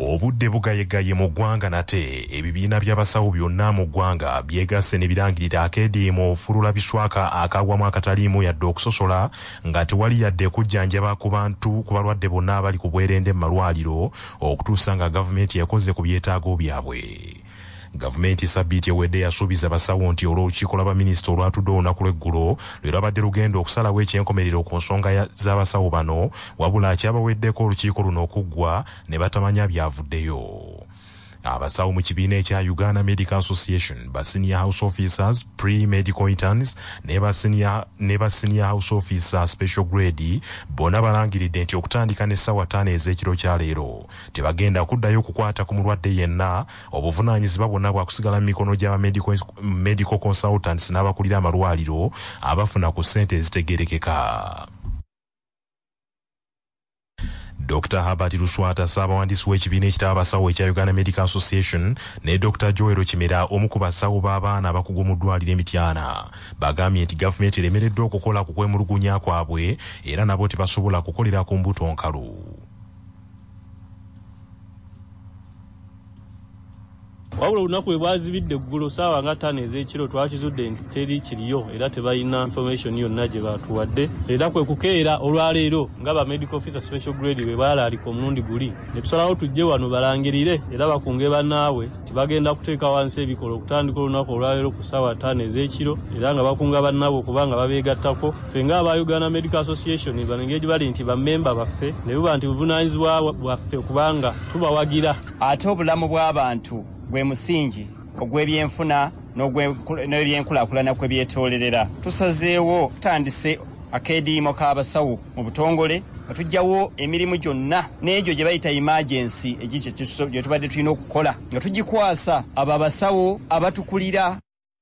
Obudde Bugayegaye mu ggwanga nate ebibiina by'abasawo byonna mu ggwanga byegasse ne birangirira akeediimo ofulula biswaka akagwamu akataliimu yadde okusosola nga tewali yadde kujjanjaba ku bantu ku balwadde bonna abali ku bwerende mu malwaliro okutuusa nga gavumenti yakoze ku byetaago byabwe. Gavumenti sabbiiti ewedde yasuubiza abasawo nti olw'olukiiko lw'abaminisita olwatudde olunaku lw'eggulo lwe lwabadde lugenda okusalawo ekyenkomerero ku nsonga z'abasawo bano wabula kyabaweddeko olukiiko luno okuggwa ne batamanya byavuddeyo. Abasawo mu kibiina ekya Uganda Medical Association ba senior house officers pre-medical interns ne ba senior house officer special grade bona balangiridde nti okutandika n'essaawa 5 ez'ekiro kya leero tebagenda kuddayo kukwata ku mulwadde yenna obuvunaanyizibwa bwonna bwakusigala mu mikono gy'aba medical consultants n'abakulira amalwaliro abafuna ku ssente ezitegerekeka. Dr. Herbert Luswata Ssaabawandiisi w'ekibiina ekitaba abasawo ekya Uganda Medical Association ne Dr. Joel Kimera omu ku basawo b'abaana abakugu mu ddwaliro Emityana bagambye nti gavumenti eremereddwa okukola ku kwemulugunya kwabwe era nabo tebasobola kukolera ku mbuto nkalu. Wabula olunaku bwe bwazibidde eggulo ssaawa nga 5 ez'ekiro twakizudde nti teri kiriyo era tebalina information yonna gye batuwadde era kwe kukeera olwaleero nga ba medical officer special grade bwe baalaalika omulundi guli ne tusalawo tujje wano balangirire era bakunge bannaabwe tibagenda kuteeka wansi ebikola okutandika olunaku olwaleero ku ssaawa 5 ez'ekiro era nga bakunga bannaabwe okubanga babeegattako ffe ng'aba Uganda Medical Association banengeji bali nti bammemba baffe ne buba nti buvunaanyizibwa bwaffe kubanga tubawagira ate obulamu bw'abantu gwe musingi ogw'ebyenfuna n'ebyenkulaakulana kwe byetolerera. Tusazeewo tutandise akeediimo k'abasawo mu butongole nga tujjawo emirimu gyonna n'egyo gye bayita emergency gye tubadde tulina okukola nga tugikwasa abo abasawo abatukulira.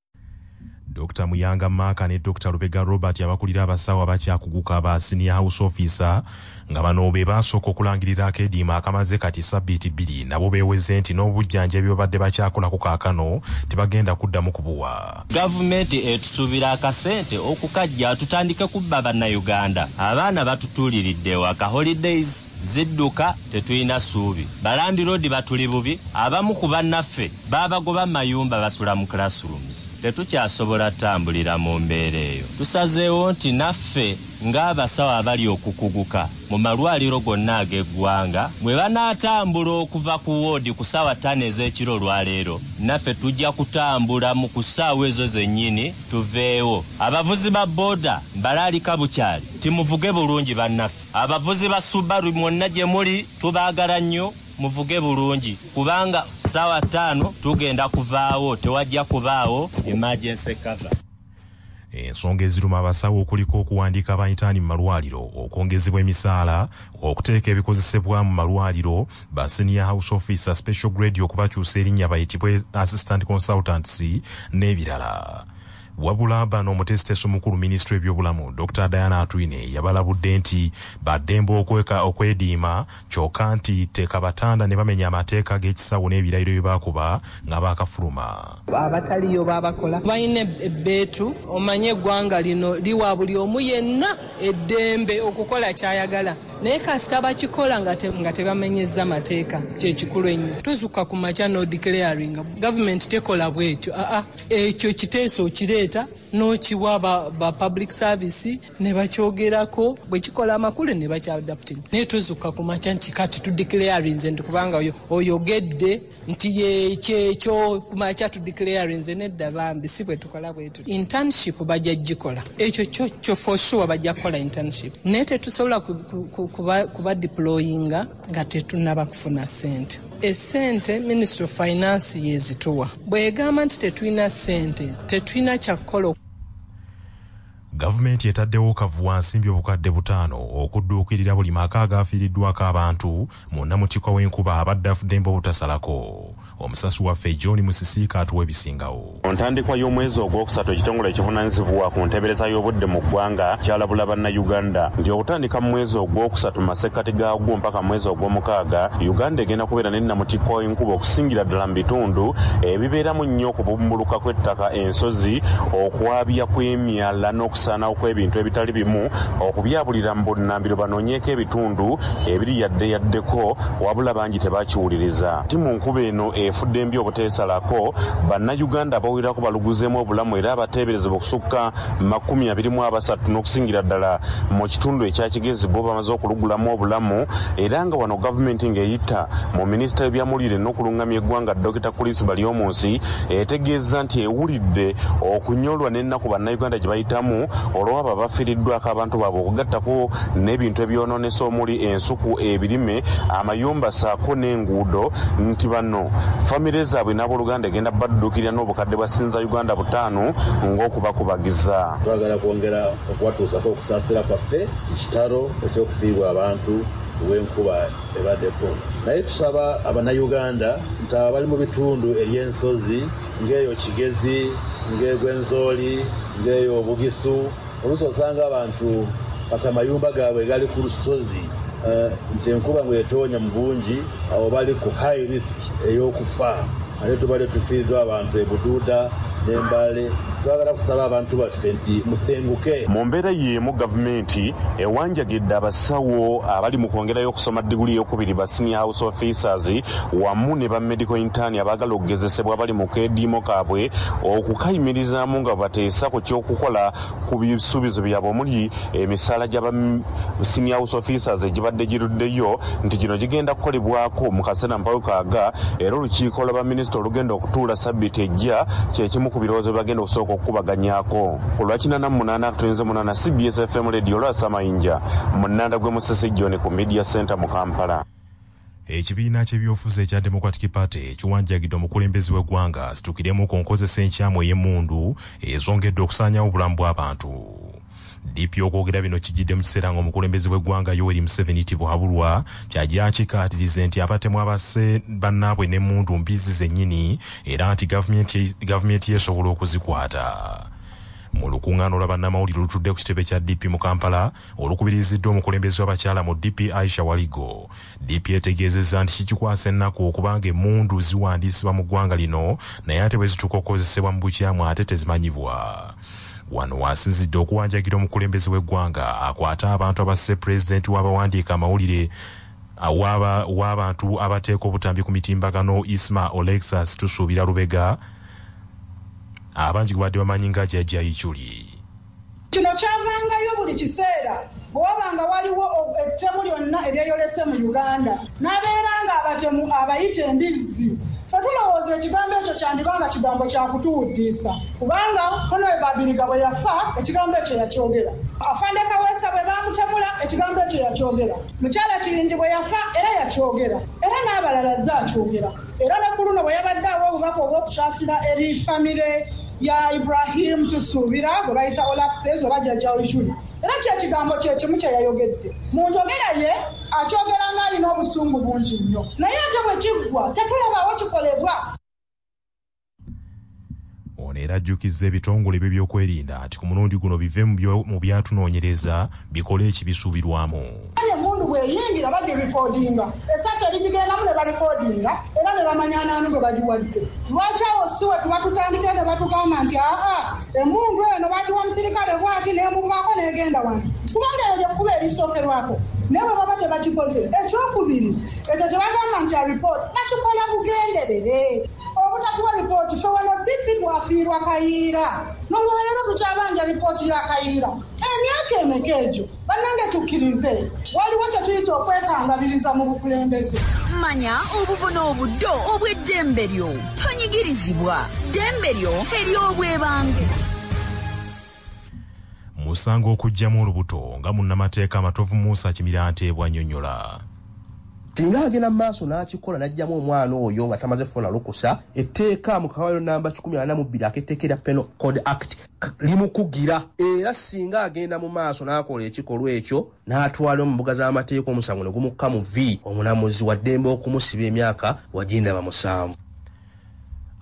Dr. Muyanga Maka ne Dr. Lubega Robert abakulira abasawo abakyakuguka aba senior house officer nga bano be basooka okulangirira akeediimo akamaze kati sabbiiti 2 nabo beeweze nti n'obujjanjabi babadde bakyakola ku kaakano tebagenda kuddamu kubuwa. Gavumenti etusuubira akasente okukajja tutandike kubba bannayuganda abaana batutuuliridde ewaka holidays zidduka tetulina ssuubi balandi road batuli bubi abamu ku bannaffe baabagoba mayumba basula mu classrooms tetukyasobola tambulira mu mbeera eyo. Tusazeewo nti naffe ng'abasawo abali okukuguka mu malwaliro gonna ag'eggwanga bwe banaatambula okuva ku woodi ku ssaawa 5 ez'ekiro olwaleero naffe tujja kutambula mu ku ssaawa ezo zennyini tuveewo. Abavuzi ba booda mbalaalika bukyali timuvuge bulungi bannaffe. Abavuzi ba Subaru mwonna gye muli tubaagala nnyo muvuge bulungi kubanga ssaawa 5 tugenda kuvaawo tewajja kubaawo emergency cover. Ensonga eziruma abasawo okuliko okuwandiika abayitaani mu malwaliro okwongezebwa emisaala okuteeka ebikozesebwa mu malwaliro ba senior house officer special grade okubakyusa erinnya bayitibwe assistant consultants n'ebirala. Wabula bano omutesiteesi omukulu minisitule by'obulamu Dr. Diana Atwine yabalabudde nti baddembe okwediima kyokka nti tekabatanda ne bamenya amateeka g'ekisawo n'ebirayiro bye baakuba nga baakafuluma. Abataliyo babakola balina ebbeetu omanye eggwanga lino liwa buli omu yenna eddembe okukola kyayagala naye kasita bakikola nga tebamenyezza mateeka kyekikulu ennyo. Tuzuka ku makya no declaring gavumenti tekola bwetyo ekyo kiteeso kireeta n'okiwa ba public service ne bakyogerako bwe kikola amakulu ne bakyadapting naye tuzuka ku makya nti kati tu declaring nti kubanga oyogedde nti yekyekyo ku makya tu declaring nedda bambi si bwe tukola bwetu. Internship bajja gikola ekyo kyo for sure bajja kukola internship naye tetusobola kuba deployinga nga tetunaba kufuna ssente. Essente Ministry of Finance yezituwa bwegamba nti tetulina ssente tetulina kyakukola. Gavumenti etaddewo kavuwa nsimbi obukadde 5 okudduukirira buli maka agaafiiriddwako abantu mu nnamutikwa w'enkuba abadde afudde obutasalako. Omusasi waffe John Musisiika atuwa ebisingawo. Ontandikwa y'omwezi ogwokusatu ekitongole ekivunaanyizibwa ku nteebereza y'obudde mu ggwanga kyalabula bannayuganda nti okutandika mu mwezi ogwokusatu mu masekkati gaagwo mpaka mu mwezi ogw'omukaaga Uganda egenda kubeera n'ennamutikwa w'enkuba okusingira ddala mu bitundu ebibeeramu nnyo okubumbuluka kw'ettaka ensozi okwabya kw'emyala n'okusinga n'okusaanawo kw'ebintu ebitali bimu okubyabulira mu bunnambiro banoonyeeko ebitundu ebiri yaddeko wabula bangi tebakiwuliriza. Ti mu nkuba eno efudde mbi obuteesalako bannayuganda abawerako baluguzeemu obulamu era abateeberezebwa okusukka 23 n'okusingira ddala mu kitundu ekya Kigezi bo bamaze okulugulamu obulamu, era nga wano gavumenti ng'eyita mu minisita w'ebyamawulire n'okulungamya eggwanga Dr. Chris Balyomunsi etegeeza nti ewulidde okunyolwa n'ennaku bannayuganda gye bayitamu olw'abo abafiiriddwako abantu baabwe okugattako n'ebintu ebyonoonesa omuli ensuku, ebirime, amayumba saako n'enguudo, nti bano famire zaabwe n'abooluganda egenda baddukirira n'obukadde bwa Sinza Uganda 5 ng'okubakubagiza. Twagala kwongera okuwatuusako okusaasira kwaffe ekitalo eky'okufiibwa abantu w'enkuba ebaddeko. Naye tusaba abannayuganda nti abali mu bitundu eby'ensozi ng'eyo Kigezi, ng'egw'Enzooli, ng'eyo Obugisu, oluusi osanga abantu kati amayumba gaabwe gali ku lusozi, nti enkuba bw'etoonya mu bungi abo bali ku high risk ey'okufa. Ate tubadde tufiiriddwa abantu e Buduuda n'Embale. Twagala kusaba abantu baffe nti musenguke. Mu mbeera y'emu gavumenti ewanjagidde abasawo abali mu kwongerayo okusoma diguli ey'okubiri ba senior house officers wamu ne ba medical intern abaagala okugezesebwa bali mu keediimo kaabwe okukayimirizaamu nga bateesa ku ky'okukola ku bisuubizo byabwe omuli emisaala gy'aba senior house officers egibadde giruddeyo, nti gino gigenda kukolebwako mu kaseera mpawekaaga, era olukiiko lw'abaminisita olugenda okutuula sabbiiti ejja kyekimu ku birowoozo bagenda okusooka okukubaganyako. Ku lwa 88 CBS FM Radio lwasamayinja mu nnanda gwe Musese John ku Media Center mu Kampala. Ekibiina ky'ebyofuzi ekya Democratic Party kiwanjagidde omukulembeze w'eggwanga asitukiremu ku nkozesa enkyamu ey'emmundu ezongedde okusaanyawo obulamu bw'abantu. DP okwogera bino kijjidde mu kiseera ng'omukulembeze w'eggwanga Yoweri Museveni tibuhabulwa kyajja kikaatirize nti abatemu abase bannaabwe n'emmundu mbizi zennyini era nti gavumenti yeesobola okuzikwata. Mu lukuŋŋaano lwa bannamawulire olutudde ku kitebe kya DP mu Kampala olukubiriziddwa omukulembeze w'abakyala mu DP Aisha Waligo, DP etegeezezza nti kikikwasa ennaku okubanga emmundu ziwandiisibwa mu ggwanga lino naye ate bwe zituuka okukozesebwa mu bukyamu ate tezimanyibwa. Wano wasinzidde okuwanjagira omukulembeze w'eggwanga akwata abantu abasse pulezidenti w'abawandiika amawulire w'abantu abateeka obutambi ku mitimbagano Isma Olexas Tusuubira Lubega abangi gubadde bamanyi nga Jjajja Ichuli. Kino kyavangayo buli kiseera bw'obanga waliwo ettemu lyonna eryeyolese mu Uganda n'abeera nga abatemu abayita embizzi. Tulowooza ekigambo ekyo kyandibanga kigambo kya kutuwuddiisa kubanga kono Babiriga bwe yafa ekigambo ekyo yakyogera, Afande Kaweesa bwe bamutemula ekigambo ekyo yakyogera, Mukyala Kiringi bwe yafa era yakyogera, era n'abalala akyogera, era ne ku luno bwe yabadde awo obubaka obw'okusaasira eri famire ya Ibrahim Tusuubira bwe bayita Olaxes oba Jjajja Ichuli, era kyekigambo kye kimu kye yayogedde mu njogera ye akyogera ng'alina obusungu bungi nnyo, naye ate bwe kiggwa tetulabawo kikolebwa. Ono era ajjukizza ebitongole bye by'okwerinda nti ku mulundi guno bive mu byatunoonyereza bikole ekibisuubirwamu. Emmundu bw'eyingira bagirikodinga, esasa erigigendamu ne barikodinga era ne bamanya n'ani bwe bagiwadde. Lwaki awo si we tuba tutandikira ne batugamba nti emmundu eno bagiwa omusirikale bw'ati n'emuvaako n'egenda wano, kubanga eyo lyekkuba erisookerwako. Naye bwe baba tebakikoze, ekyokubiri ekyo tebagamba nti alipooti bakikola bugenderere. Obutakuwa ripooti fe wano BP twafiirwa Kayiira n'olwaleero tukyabanja ripooti ya Kayiira emyaka emeka egyo bannange tukkirize waliwo kye tuyita okwekangabiriza mu bukulembeze. Manya obubona obuddo obw'eddembe lyo tonyigirizibwa, ddembe lyo ery'obwebange. Musango okuggyamu olubuto nga munnamateeka Matovu Musa Kimirante bw'annyonnyola. Singa agenda mu maaso n'akikola n'aggyamu omwana oyo nga tamaze kufuna lukusa, etteeka mu kawaliro namba 42 ak'etteeka Penal Code Act limukugira, era singa agenda mu maaso n'akola ekikolwa ekyo n'atwala mu mbuga z'amateeka omusango ne gumukka mu V, omulamuzi wa ddembe okumusiba emyaka wagindaba 7.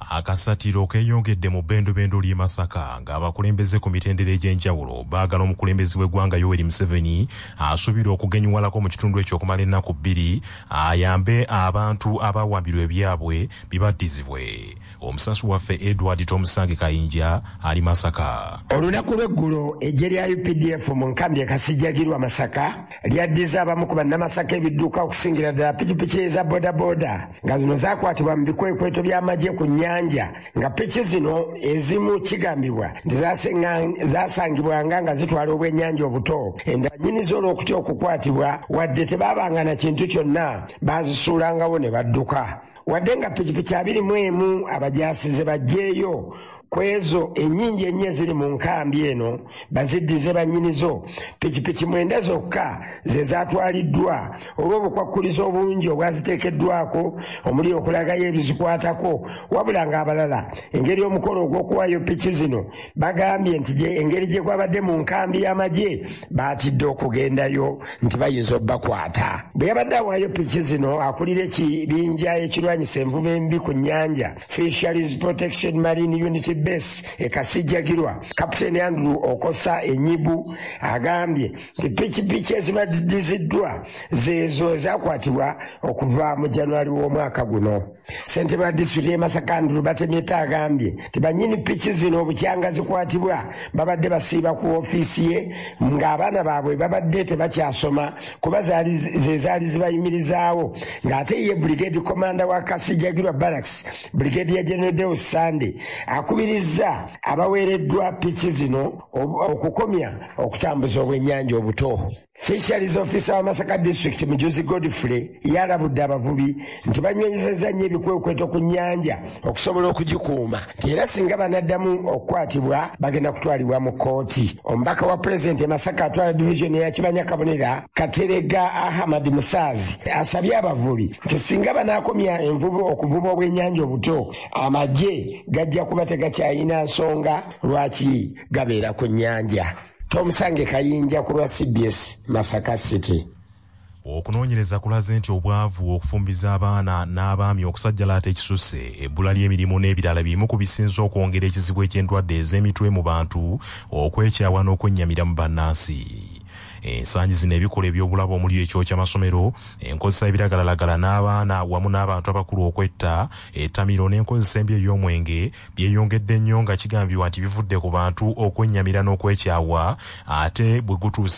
Akasatiro keeyongedde mu bendobendo ly'e Masaka ng'abakulembeze ku mitendera egy'enjawulo baagala omukulembeze w'eggwanga Yoweri Museveni asuubira okugenyiwalako mu kitundu ekyo okumala ennaku 2 ayambe abantu abawambirwa ebyabwe bibaddizibwe. Omusasi waffe Edward Tomusange Kayinja ali Masaka. Olunaku lw'eggulo eggye lya UPDF mu nkambi e Kasijjagirwa Masaka lyaddiza abamu ku bannamasaka ebidduka okusingira ddala pikipiki eza bodaboda nga zino zaakwatibwa mu bikwekweto by'amagye ku nnyanja nga piki zino ezimu kigambibwa nti zaasangibwanga nga zitwala obwennyanja obuto. Endala nnyinizo olw'okutya okukwatibwa wadde tebaabanga na kintu kyonna baazisuulangawo ne badduka. Wadde nga pikipiki 21 abajaasize bajjeeyo kwezo ennyingi ennyo eziri mu nkambi eno baziddize bannyinizo, pikipiki 9 zokka ze zaatwaliddwa olw'obukwakkulizo obungi obwaziteekeddwako omuli okulagayo ebizikwatako, wabula ng'abalala engeri omukolo ogw'okuwaayo piki zino bagambye nti engeri gye gwabadde mu nkambi y'amagye baatidde okugendayo nti bayinza obbakwata. Bwe yabadde awaayo piki zino akulira ekibinja ekirwanyisa envuba embi ku nnyanja Fisheries Protection Marine Unity Base e Kasijjagirwa, Kapiteni Andrew Okosa Enyibu agambye nti pikipiki ezibaddiziddwa zeezo ezakwatibwa okuva mu January w'omwaka guno. Ssentebe wa disitulikiti y'e Masaka Andrew Batemyeta agambye nti bannyini piki zino obukyanga zikwatibwa babadde basiiba ku ofiisi ye ng'abaana baabwe babadde tebakyasoma kuba ze zaali zibayimirizaawo, ng'ate ye Brigade Commander wa Kasijjagirwa Barracks Brigadier General Deus Sande akubiriza abaweereddwa piki zino okukomya okutambuza obwennyanja obuto. Fisheries Officer wa Masaka District Mujuzi Godfrey yalabudde abavubi nti banywenyezezza nnyo ebikwekweto ku nnyanja okusobola okugikuuma, nti era singa banaddamu okukwatibwa bagenda kutwalibwa mu kkooti. Omubaka wa Pulezidenti e Masaka atwala divisioni ya Kibanya Kabonera Katerega Ahmad Musaazi asabye abavubi nti singa banaakomya envubu okuvuba obwennyanja obuto, amagye gajja kuba tegakyayina nsonga lwaki gabeera ku nnyanja. Tomusange Kayinja ku lwa CBS Masaka City. Okunoonyereza kulaze nti obwavu, okufumbiza abaana n'abaami, okusajjalaata ekisusse, ebbula ly'emirimu n'ebirala bimu ku bisinza okwongera ekizibu eky'endwadde ez'emitwe mu bantu, okwekyawa n'okwennyamira mu bannansi. Ensangi zino ebikola eby'obulabe omuli ekyo ky'amasomero, enkozesa y'ebiragalalagala n'abaana wamu n'abantu abakulu okwetta, ettamiro n'enkozesa embi ey'omwenge byeyongedde nnyo nga kigambibwa nti bivudde ku bantu okwennyamira n'okwekyawa ate bwe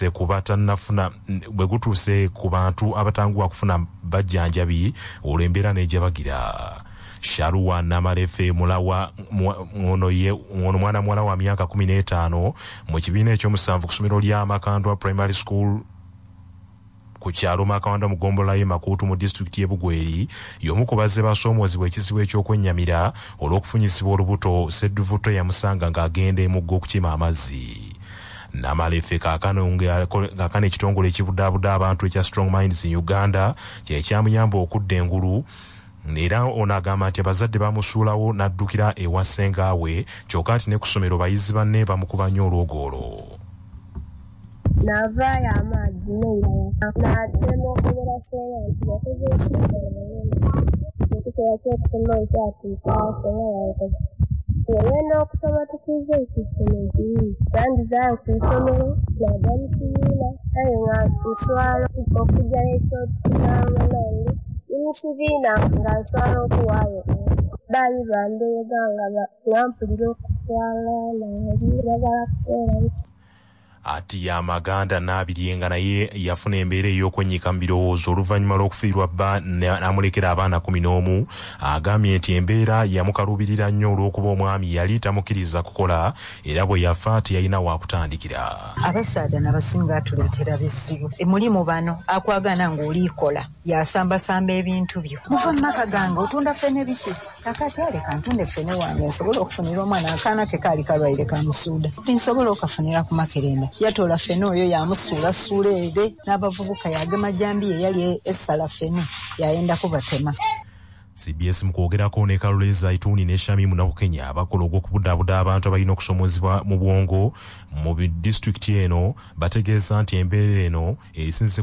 gutuuse ku bantu abatanguwa kufuna bajjanjabi olw'embeera n'ejabagira. Sharuwa Namalefe mulawa ono mwana muwala wa myaka 15 mu kibiina ekyomusanvu ku ssomero lya Makandwa Primary School ku kyalo Makandwa mu ggombolola y'e Makuutu mu disitulikiti y'e Bugweri, y'omu ku bazze basoomoozebwa ekizibu ekyokw'ennyamira olw'okufunyisibwa olubuto. Sedduvuto yamusanga ng'agenda emugga okukima amazzi. Namalefe kaakano ekitongole ekibudaabuda abantu ekya Strong Minds in Uganda kye kyamuyamba okudda engulu, era ono agamba nti abazadde bamusuulawo n'addukira ewa ssengaawe, kyokka nti ne ku ssomero bayizi banne bamukuba nnyo olwogolo. Navaayo amazzi n'atema okubera senga nti yakoze ekikola ky'okusoma ekyatuuka yagenda okusoma tukize ekisomero yandizayo ku isomero naga mu kibiina naye nga nswala okujjayo ekyotukunanga nange nimukibiina nga nswala okuwaayo baali bandeega nga bampulira okutwala naali bagala kuteera nti ati Amaganda n'abiryenga naye yafuna embeera ey'okwennyika mu birowoozo oluvannyuma lw'okufiirwa bba n'amulekera abaana 11. Agambye nti embeera yamukaluubirira nnyo olw'okuba omwami yali tamukkiriza kukola era bwe yafa teyalina waakutandikira. Abasaada n'abasinga atuleetera bizibu. Emulimu bano akwagana ng'oliikola yasambasamba ebintu byo. Muva mu maka gange otunda ffene biki? Kakati aleka ntunde ffene wange nsobola okufunira omwana akaana ke kaali kalwaire kamusuuda. Nsobola okafunira ku Makerenda. Yatola ffene oyo yamusuulasuula ere n'abavubuka yagema jambi eyali essala ffene yayenda kubatema. CBS mu kwogerako ne Kalule Zaituni ne Shamimu na Kenya abakola ogw'okubudaabuda abantu abalina okusomoozebwa mu bwongo mu disitulikiti eno bategeeza nti embeera eno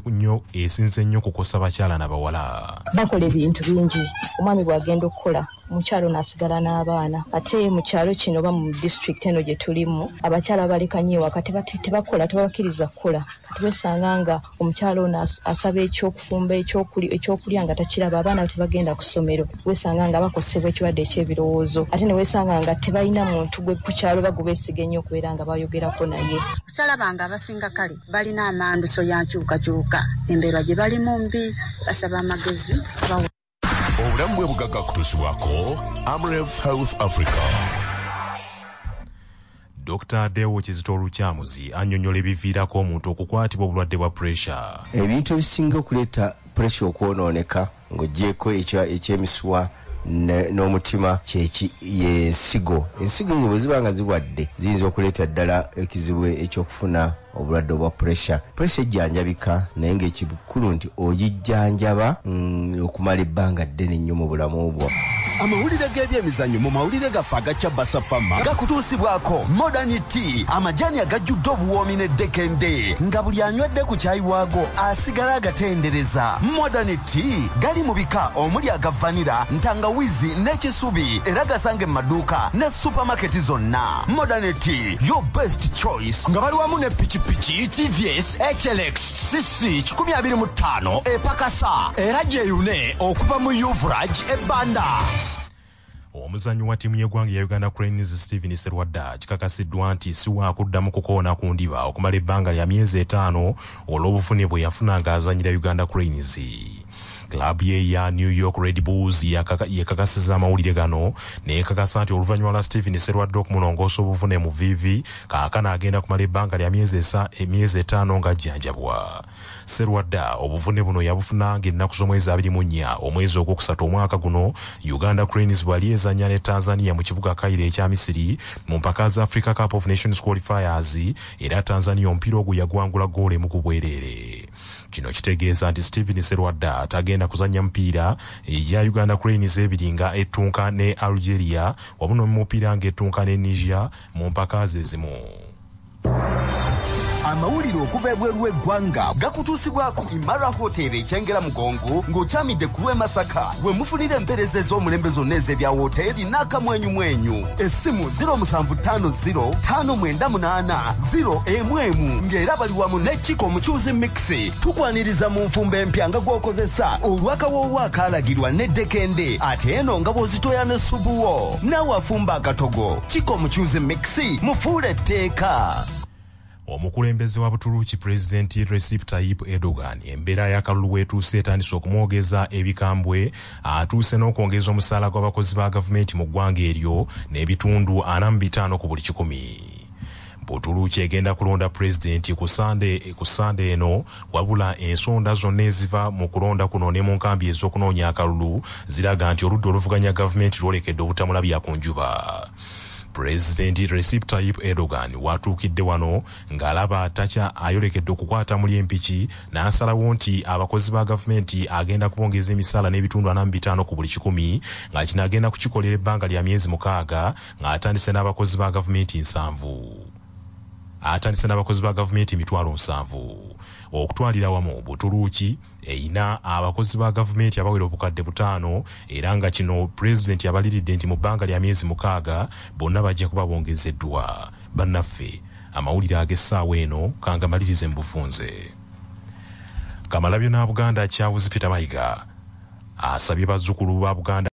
esinze nnyo kukosa bakyala n'abawala. Bakola ebintu bingi. Omwami bw'agenda okukola omukyalo n'asigala n'abaana. Ate mu kyalo kino oba mu district eno gye tulimu abakyala balekanye ewaka tebakola tebabakkiriza kukola. Kati wesanga nga omukyalo ono asaba ekyokufumba ekyokulya nga takiraba, abaana tebagenda ku ssomero, wesanga nga bakosebwa ekirwadde eky'ebirowoozo. Ate ne wesanga nga tebalina muntu gwe ku kyalo bagubeesiga ennyo okubeera nga bayogerako naye. Kyalaba nga abasinga kale balina amanduso ya nkyukakyuka, embeera gye balimu mbi, basaba amagezi bawe. Obulamu bwe bugagga kutuusibwako Amref Health Africa. Dr. Dewo Kizito Olukyamuzi annyonnyola ebiviirako omuntu okukwatibwa obulwadde bwa pressure. Ebintu ebisinga okuleeta pressure okwonooneka ng'oggyeko eky'emisuwa n'omutima y'ensigo. Ensigo bwe ziba nga ziwadde ziyinza okuleeta ddala ekizibu eky'okufuna obulwadde obwa pressure. Pressure ejjanjabika naye ng'ekikulu nti ogijjanjaba okumala ebbanga ddene nnyo mu bulamu bwo. Amawulire g'ebyemizannyo mu mawulire gaffe agaca Basafama gakutuusibwako Modern Tea, amajaani agajjudde obuwoomi n'eddekende nga buli anywedde ku caayi waago asigala agatendereza. Modern Tea gali mu bika omuli aga vanilla, ntangawizi n'ekisubi era gasange mu maduuka ne supermarket zonna. Modern Tea, your best choice. Nga bali wamu ne pikipiki TVS HLX CC 125 epakasa era gyeyune okuva mu Uvrage ebbanda. Omuzannyi wa ttiimu y'eggwanga ya Uganda Cranes Stephen Serwadda kikakasiddwa nti si waakuddamu kukoona ku ndiba okumala ebbanga lya myezi 5 olw'obufune bwe yafuna ng'azannyira Uganda Cranes. Club ye ya New York Red Bulls yekakasiza amawulire gano neekakasa nti oluvannyuma lwa Stephen Serwadda okumulongoosa obuvune mu vivi kaakana agenda kumala ebbanga lya myezi 5 ng'ajjanjabwa. Serwadda obuvune buno yabufuna ng'ennaku z'omwezi 24 omwezi ogwokusatu omwaka guno Uganda Cranes bwali ezannya ne Tanzania mu kibuga Kairo ekya Misiri mu mpaka za Africa Cup of Nations qualifiers era Tanzania omupiira ogwo yagwangula ggoolo emu ku bwereere. Kino kitegeeza nti Stephen Serwadda tagenda kuzannya mupiira ya Uganda Cranes ebiringa ettunka ne Algeria wamu n'omupiira ng'ettunka ne Niger mu mpaka ze zimu. Amawulire okuva ebweru w'eggwanga gakutuusibwako Imara Hotel ekyengera Mugongo ng'okyamidde ku lw'e Masaka we mufunira empeereza ez'omulembe zonna ez'ebya woteeri n'akamwenyumwenyu. Essimu 0750598011 ng'era bali wamu ne Chiko Omukyuzi Mix. Tukwaniriza mu nfumba empya nga gw'okozesa olw'akawoowo akaalagirwa n'eddekende ate eno nga bw'ozitoya n'essubuwo naawe afumba akatogo. Chiko Omukyuzi Mix mufuule etteeka. Omukulembeze wa Buturuuki Pulezidenti Recep Tayyip Erdogan embeera y'akalulu weetuuse etandise okumwogeza ebikambwe atuuse n'okwongeza omusaala gw'abakozi ba gavumenti mu ggwanga eryo n'ebitundu 45 ku buli 100. Buturuuki egenda kulonda pulezidenti ku Sande eno wabula ensonda zonna eziva mu kulonda kuno ne mu nkambi ez'okunoonya akalulu ziraga nti oludda oluvuganya gavumenti lwolekedde obutamulabya ku njuba. Pulezidenti Recep Tayyip Erdogan watuukidde wano ng'alaba takya ayolekedde okukwata muli empiki n'asalawo nti abakozi ba gavumenti agenda kubongeza emisaala n'ebitundu 45 ku buli 100 nga kino agenda kukikolera ebbanga lya myezi 6 ng'atandise n'abakozi ba gavumenti 7,000 okutwalira wamu. Buturuuki eyina abakozi ba gavumenti abawera obukadde 5 era nga kino pulezidenti abaliridde nti mu bbanga lya myezi 6 bonna bajja kuba bongezeddwa. Bannaffe amawulire ag'essaawa eno kangamalirize mu bufunze. Kamalabyo na Buganda Charles Peter Mayiga asabye bazzukulu ba Buganda